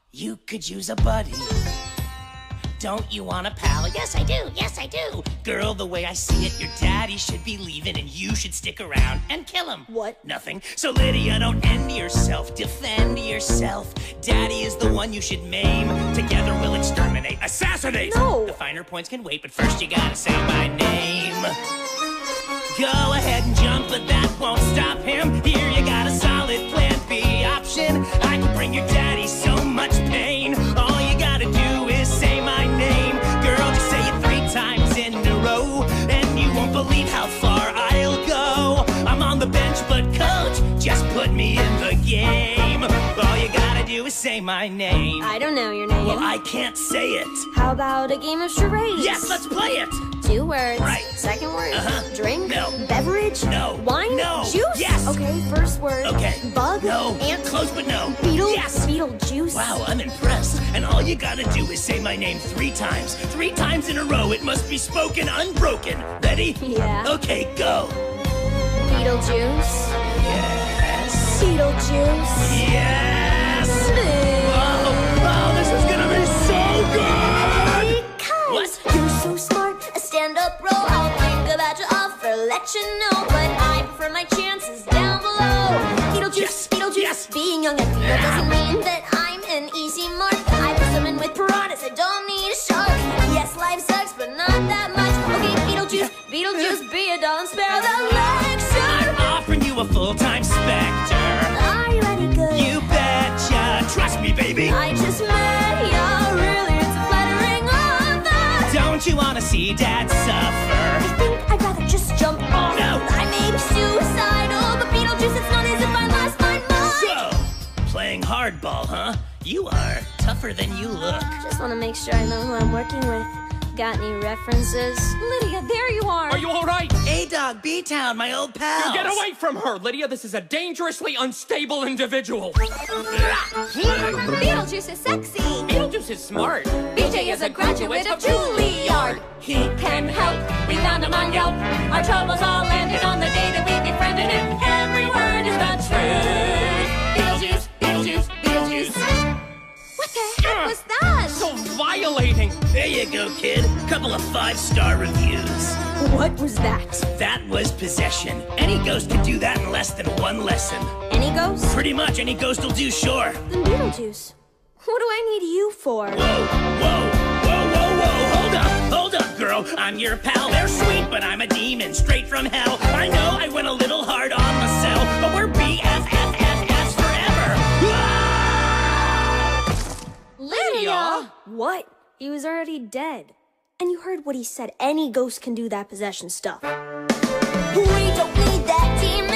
You could use a buddy. Don't you want a pal? Yes, I do. Yes, I do. Girl, the way I see it, your daddy should be leaving and you should stick around and kill him. What? Nothing. So Lydia, don't end yourself. Defend yourself. Daddy is the one you should maim. Together we'll exterminate. Assassinate! No! The finer points can wait, but first you gotta say my name. Go ahead and jump, but that won't stop him. Here you got a solid plan B option. I can bring your daddy so much pain. All you gotta do is say my name. Girl, just say it 3 times in a row, and you won't believe how far I'll go. I'm on the bench, but coach, just put me in the game. All you gotta do is say my name. I don't know your name. Well, I can't say it. How about a game of charades? Yes, let's play it. 2 words. Right. Second word. Drink. No. Beverage. No. Wine. No. Juice. Yes. Okay, first word. Okay. Bug. No. Ant. Close, but no. Beetle. Yes. Beetlejuice. Wow, I'm impressed. And all you gotta do is say my name 3 times. 3 times in a row. It must be spoken unbroken. Ready? Yeah. Okay, go. Beetlejuice. Yes. Beetlejuice. Yes. Oh, this is gonna be so good. Because What? you're so smart. A stand-up bro. I'll think about your offer, let you know. But I prefer my chances down below. Beetlejuice. Yes. Beetlejuice. Yes. Being young and that doesn't mean that I'm an easy mark. I put someone with piranhas. I don't need a shark. Yes, life sucks, but not that much. Okay, Beetlejuice. Beetlejuice. Be a doll and spare the lecture. I'm offering you a full-time Spectre. Are you ready? Good. You betcha. Trust me, baby. I just met ya. Really, it's a flattering offer. Don't you wanna see Dad suffer? I think I'd rather just jump off. No. I may be suicidal, but Beetlejuice, it's not as if I lost my mind. So, playing hardball, huh? You are tougher than you look. Just want to make sure I know who I'm working with. Got any references? Lydia, there you are. Are you all right? A-Dog, B-Town, my old pal. Get away from her, Lydia. This is a dangerously unstable individual. Beetlejuice is sexy. Beetlejuice is smart. BJ is a graduate of Juilliard. He can help. We found him on Yelp. Our troubles all ended on the day that we befriended him. Every word is the truth. Beetlejuice, Beetlejuice, Beetlejuice. What the heck was that? So violating. There you go, kid. Couple of 5-star reviews. What was that? That was possession. Any ghost can do that in less than 1 lesson. Any ghost? Pretty much any ghost will do, sure. Then Beetlejuice. What do I need you for? Whoa, whoa, whoa, whoa, whoa. Hold up, girl. I'm your pal. They're sweet, but I'm a demon straight from hell. I know I went a little hard on Marcel, but we're BFFFFs forever. Lydia? What? He was already dead. And you heard what he said. Any ghost can do that possession stuff. We don't need that demon.